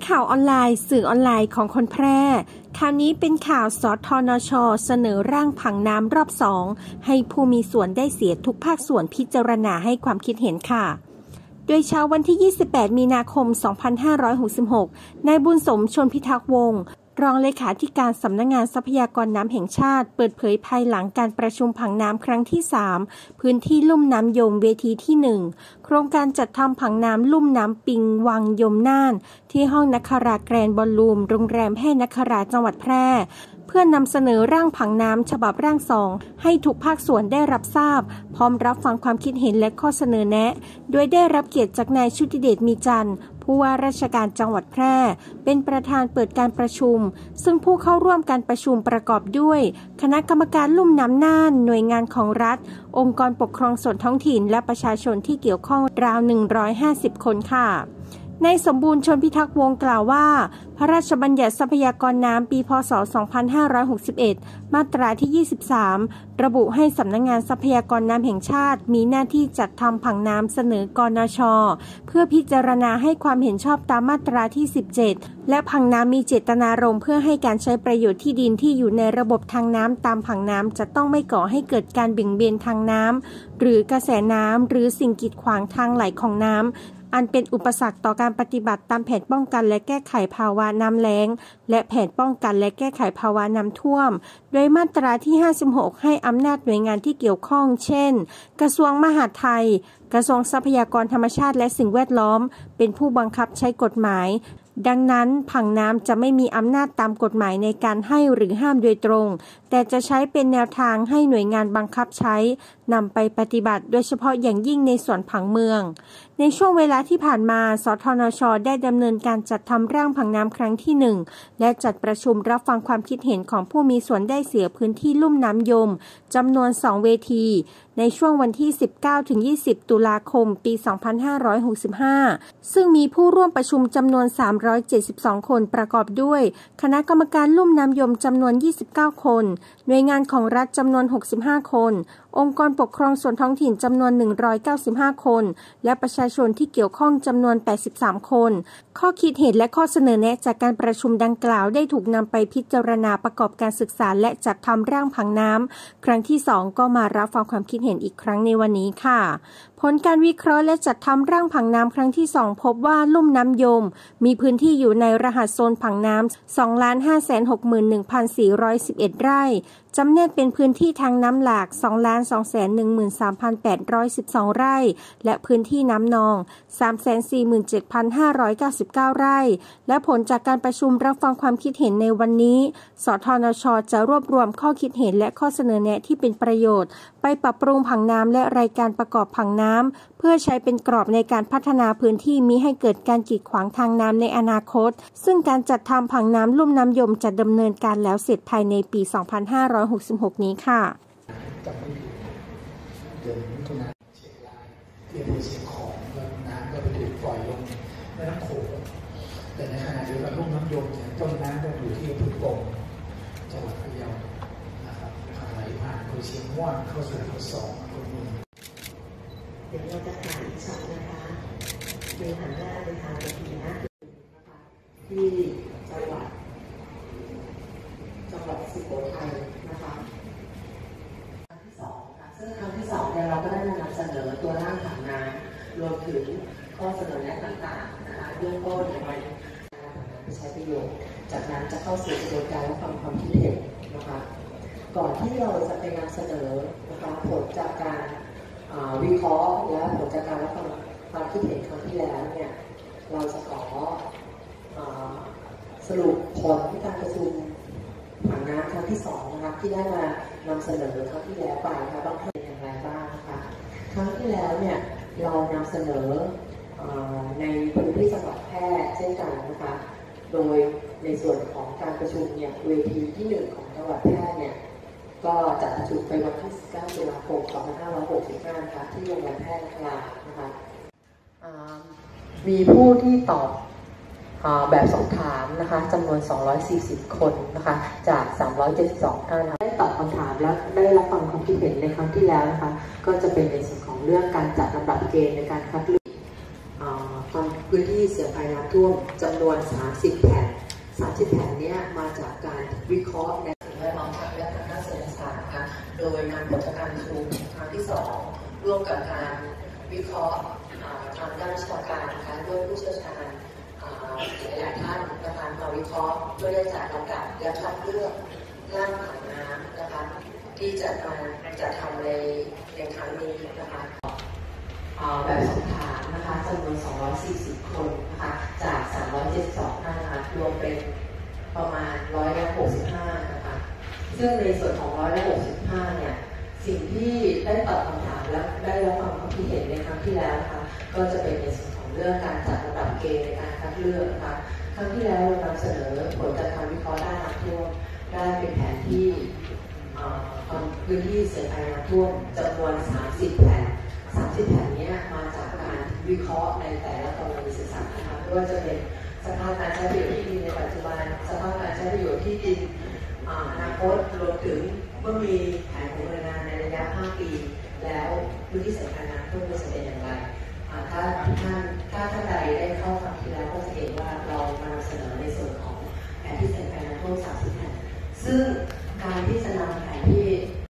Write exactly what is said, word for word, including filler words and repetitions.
ข่าวออนไลน์สื่อออนไลน์ของคนแพร่คราวนี้เป็นข่าวสทนช.เสนอร่างผังน้ำรอบสองให้ผู้มีส่วนได้เสียทุกภาคส่วนพิจารณาให้ความคิดเห็นค่ะโดยเช้าวันที่ยี่สิบแปดมีนาคมสองพันห้าร้อยหกสิบหกนายบุญสมชลพิทักษ์วงศ์รองเลขาธิการสำนักงานทรัพยากรน้ำแห่งชาติเปิดเผยภายหลังการประชุมผังน้ำครั้งที่สามพื้นที่ลุ่มน้ำยมเวทีที่หนึ่งโครงการจัดทำผังน้ำลุ่มน้ำปิงวังยมน่านที่ห้องนักคราแกรนด์บอลลูมโรงแรมแห่นักคราจังหวัดแพร่เพื่อนำเสนอร่างผังน้ำฉบับร่างสองให้ทุกภาคส่วนได้รับทราบพร้อมรับฟังความคิดเห็นและข้อเสนอแนะโดยได้รับเกียรติจากนายชุติเดชมีจันทร์ผู้ว่าราชการจังหวัดแพร่เป็นประธานเปิดการประชุมซึ่งผู้เข้าร่วมการประชุมประกอบด้วยคณะกรรมการลุ่มน้ำน่านหน่วยงานของรัฐองค์กรปกครองส่วนท้องถิ่นและประชาชนที่เกี่ยวข้องราวหนึ่งร้อยห้าสิบคนค่ะนายสมบูรณ์ชลพิทักษ์วงศ์กล่าวว่าพระราชบัญญัติทรัพยากรน้ำปีพ.ศ. สองพันห้าร้อยหกสิบเอ็ดมาตราที่ยี่สิบสามระบุให้สำนักงานทรัพยากรน้ำแห่งชาติมีหน้าที่จัดทำผังน้ำเสนอกนช.เพื่อพิจารณาให้ความเห็นชอบตามมาตราที่สิบเจ็ดและผังน้ำมีเจตนารมณ์เพื่อให้การใช้ประโยชน์ที่ดินที่อยู่ในระบบทางน้ำตามผังน้ำจะต้องไม่ก่อให้เกิดการเบี่ยงเบนทางน้ำหรือกระแสน้ำหรือสิ่งกีดขวางทางไหลของน้ำอันเป็นอุปสรรคต่อการปฏิบัติตามแผนป้องกันและแก้ไขภาวะน้ำแล้งและแผนป้องกันและแก้ไขภาวะน้ำท่วมโดยมาตราที่ห้าสิบหกให้อำนาจหน่วยงานที่เกี่ยวข้องเช่นกระทรวงมหาดไทยกระทรวงทรัพยากรธรรมชาติและสิ่งแวดล้อมเป็นผู้บังคับใช้กฎหมายดังนั้นผังน้ำจะไม่มีอำนาจตามกฎหมายในการให้หรือห้ามโดยตรงแต่จะใช้เป็นแนวทางให้หน่วยงานบังคับใช้นำไปปฏิบัติโดยเฉพาะอย่างยิ่งในส่วนผังเมืองในช่วงเวลาที่ผ่านมาสทนช.ได้ดำเนินการจัดทำร่างผังน้ำครั้งที่หนึ่งและจัดประชุมรับฟังความคิดเห็นของผู้มีส่วนได้เสียพื้นที่ลุ่มน้ำยมจำนวนสองเวทีในช่วงวันที่ สิบเก้าถึงยี่สิบ ตุลาคม ปี สองพันห้าร้อยหกสิบห้า ซึ่งมีผู้ร่วมประชุมจำนวน สามร้อยเจ็ดสิบสอง คนประกอบด้วยคณะกรรมการลุ่มน้ำยมจำนวน ยี่สิบเก้า คนหน่วยงานของรัฐจำนวน หกสิบห้า คนองค์กรปกครองส่วนท้องถิ่นจำนวน หนึ่งร้อยเก้าสิบห้า คนและประชาชนที่เกี่ยวข้องจำนวน แปดสิบสาม คนข้อคิดเห็นและข้อเสนอแนะจากการประชุมดังกล่าวได้ถูกนำไปพิจารณาประกอบการศึกษาและจัดทำร่างผังน้ำครั้งที่สองก็มารับฟังความคิดเห็นอีกครั้งในวันนี้ค่ะผลการวิเคราะห์และจัดทำร่างผังน้ำครั้งที่สองพบว่าลุ่มน้ำยมมีพื้นที่อยู่ในรหัสโซนผังน้ำ สองล้านห้าแสนหกหมื่นหนึ่งพันสี่ร้อยสิบเอ็ด ไร่จำแนกเป็นพื้นที่ทางน้ำหลาก สองล้านสองแสนหนึ่งหมื่นสามพันแปดร้อยสิบสอง ไร่และพื้นที่น้ำนอง สามแสนสี่หมื่นเจ็ดพันห้าร้อยเก้าสิบเก้า ไร่และผลจากการประชุมรับฟังความคิดเห็นในวันนี้สทนช.จะรวบรวมข้อคิดเห็นและข้อเสนอแนะที่เป็นประโยชน์ไปปรับปรุงผังน้ำและรายการประกอบผังน้ำเพื่อใช้เป็นกรอบในการพัฒนาพื้นที่มิให้เกิดการกีดขวางทางน้ำในอนาคตซึ่งการจัดทำผังน้ำลุ่มน้ำยมจะดำเนินการแล้วเสร็จภายในปี สองพันห้าร้อยหกสิบหก นี้ค่ะเดือนมิถุนายนเชียงรายที่อำเภอเชียงของแล้วน้ำก็ไปถูกปล่อยลงแม่น้ำโขงแต่ในขณะเดียวกันลุ่มน้ำยมเนี่ยต้นน้ำก็อยู่ที่อำเภอปงจังหวัดพะเยานะครับไหลผ่านอำเภอเชียงม่วนเข้าสู่อำเภอสองอำเภอเมืองเดี๋ยวเราจะถ่ายอีกช็อตนะคะในหันหน้าไปทางทีนะที่จังหวัดจังหวัดสุโขทัยนะคะครั้งที่สองค่ะซึ่งครั้งที่สองเนี่ยเราก็ได้นำเสนอตัวร่างผังน้ำรวมถึงข้อเสนอแนะต่างๆนะคะเรื่องต้นในวันไปใช้ประโยชน์จากนั้นจะเข้าสู่กระบวนการรับฟังความคิดเห็นนะคะก่อนที่เราจะไปนำเสนอนะคะผลจากการวิเคราะห์และผลจากการรับฟังความคิดเห็นครั้งที่แล้วเนี่ยเราจะขอสรุปผลการประชุมผังน้ำครั้งที่สองนะคะที่ได้มานำเสนอครั้งที่แล้วไปนะคะบ้างเป็นอย่างไรบ้างนะคะครั้งที่แล้วเนี่ยเรานำเสนอในพื้นที่จังหวัดแพร่เช่นกันนะคะโดยในส่วนของการประชุมเนี่ยเวทีที่หนึ่งของจังหวัดแพร่เนี่ยก็จัดประชุมไปวันที่สิบเก้าตุลาคมสองพันห้าร้อยหกสิบห้านะคะที่โรงแรมแพร่คลานะคะมีผู้ที่ตอบแบบสอบถามนะคะจำนวนสองร้อยสี่สิบคนนะคะจากสามร้อยเจ็ดสิบสองท่านได้ตอบคำถามและได้รับฟังความคิดเห็นในครั้งที่แล้วนะคะก็จะเป็นในส่วนของเรื่องการจัดลำดับเกณฑ์ในการคัดเลือกความพื้นที่เสี่ยงภัยน้ำท่วมจำนวนสามสิบแผ่นสามสิบแผ่นนี้มาจากการวิเคราะห์ในสิ่งแวดล้อมทางวิทยาศาสตร์เศรษฐศาสตร์นะคะโดยนำผลจากการประชุมครั้งที่สองร่วมกับการวิเคราะห์ทางด้านวิชาการนะคะด้วยผู้เชี่ยวชาญหลายท่านนะคะมาวิเคราะห์เพื่อได้จัดลำดับและคัดเลือกร่างผังน้ำนะคะที่จะมาจะทำในในครั้งนี้นะคะแบบสอบถามนะคะจำนวนสองร้อยสี่สิบคนนะคะจากสามร้อยเจ็ดสิบสองท่านนะคะรวมเป็นประมาณร้อยละหกสิบห้านะคะซึ่งในส่วนของร้อยละหกสิบห้าเนี่ยสิ่งที่ได้ตอบคำถามและได้รับความคิดเห็นในครั้งที่แล้วนะคะก็จะเป็นในส่วนของเรื่องการจัดระดับเกณฑ์ในการคัดเลือกนะคะครั้งที่แล้วเรานำเสนอผลจากการวิเคราะห์ด้านน้ำท่วมได้เป็นแผนที่พื้นที่เสี่ยงภัยน้ำท่วมจำนวนสามสิบแผ่นสามสิบแผ่นนี้มาจากการวิเคราะห์ในแต่ละกรณีศึกษานะคะไม่ว่าจะเป็นสภาพการใช้ประโยชน์ที่ดินในปัจจุบันสภาพการใช้ประโยชน์ที่ดินอนาคตรวมถึงเมื่อมีแผนของหน่วยงานในระยะห้าปีแล้วพื้นที่เสี่ยงภัยน้ำท่วมจะเป็นอย่างไรถ้าทุกท่านถ้าท่านใดได้เข้าฟังที่แล้วก็จะเห็นว่าเรามานำเสนอในส่วนของแผนที่เสี่ยงภัยน้ำท่วมสามสิบแผ่นซึ่งการที่จะนำแผ